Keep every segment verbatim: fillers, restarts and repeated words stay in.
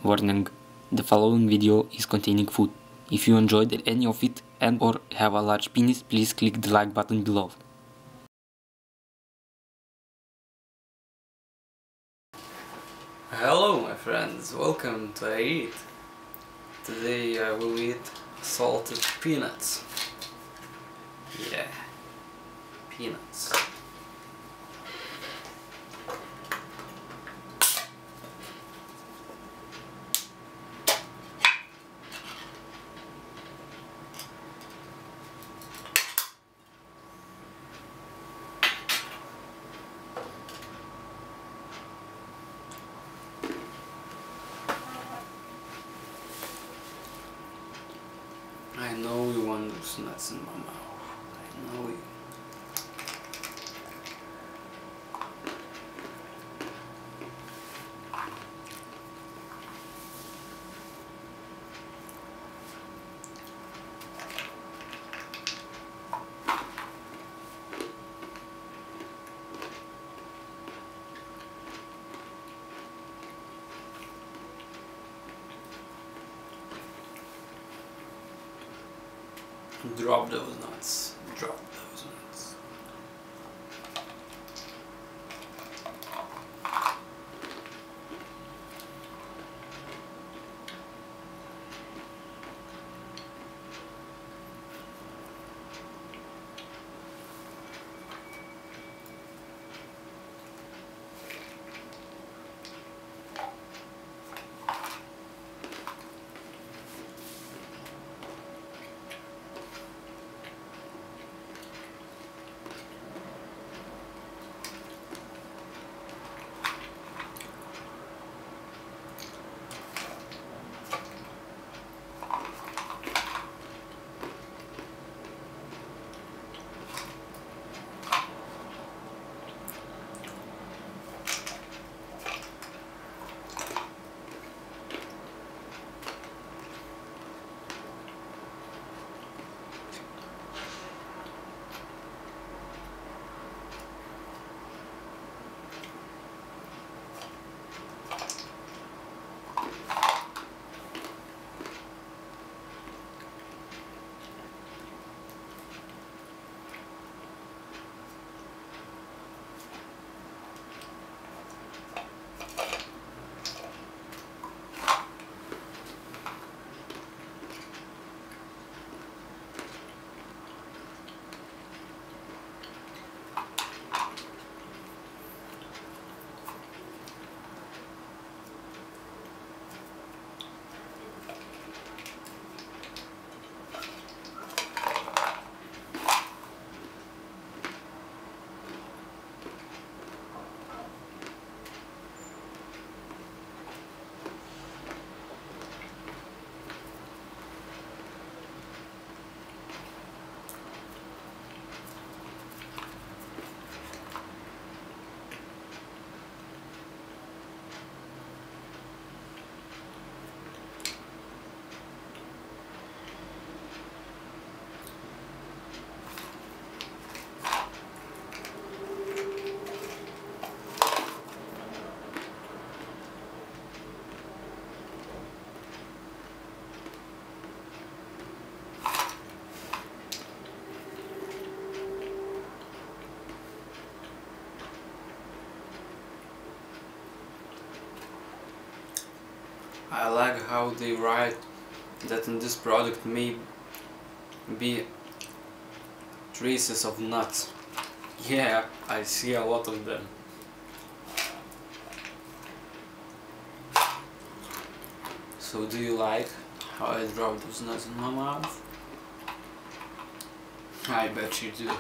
Warning, the following video is containing food. If you enjoyed any of it and or have a large penis, please click the like button below. Hello my friends, welcome to I Eat. Today I will eat salted peanuts. Yeah, peanuts. I know you want those nuts in my mouth. I know you. Drop those nuts. Drop those nuts. I like how they write that in this product may be traces of nuts. Yeah, I see a lot of them. So do you like how I drop those nuts in my mouth? I bet you do.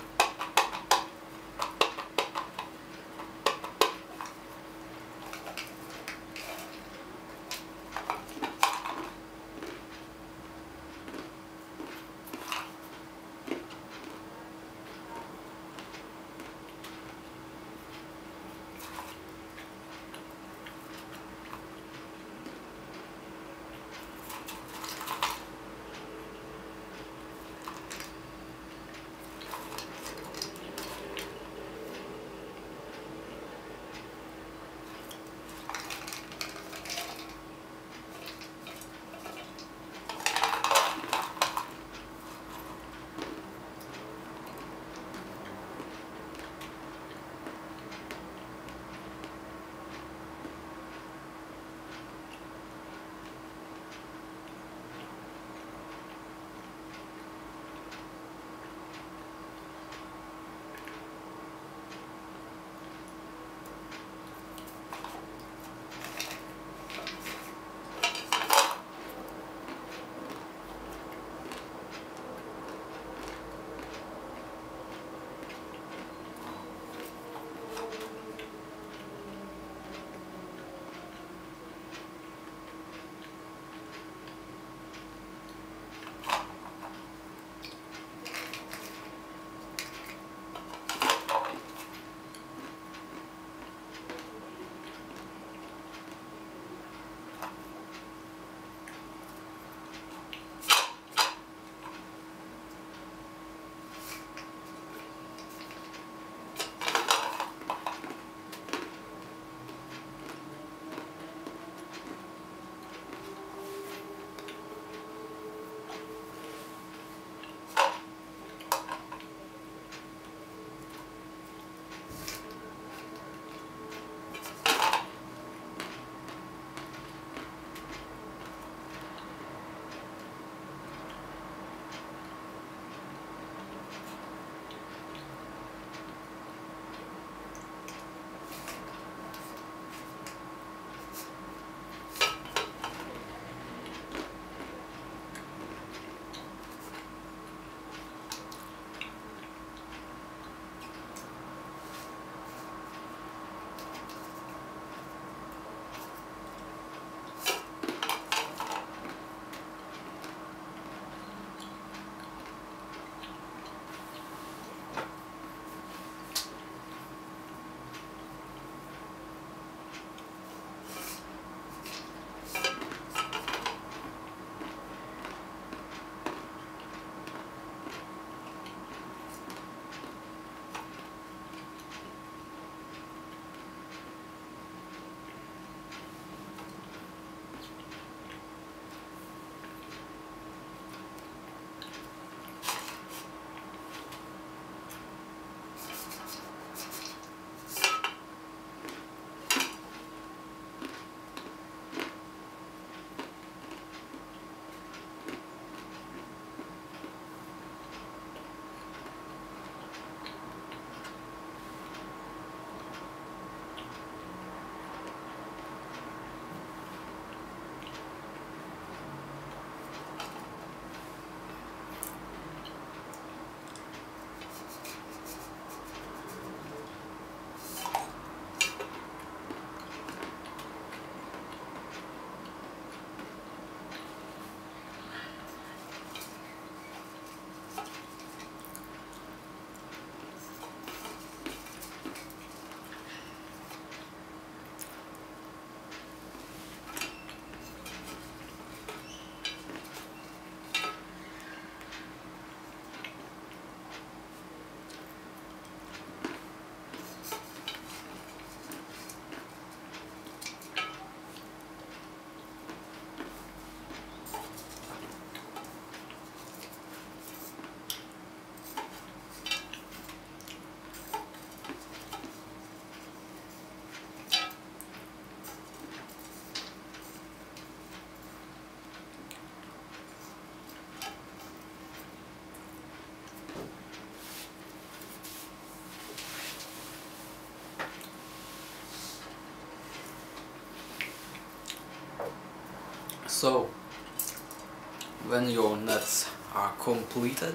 So, when your nuts are completed,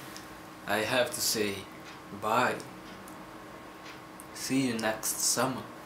I have to say bye. See you next summer.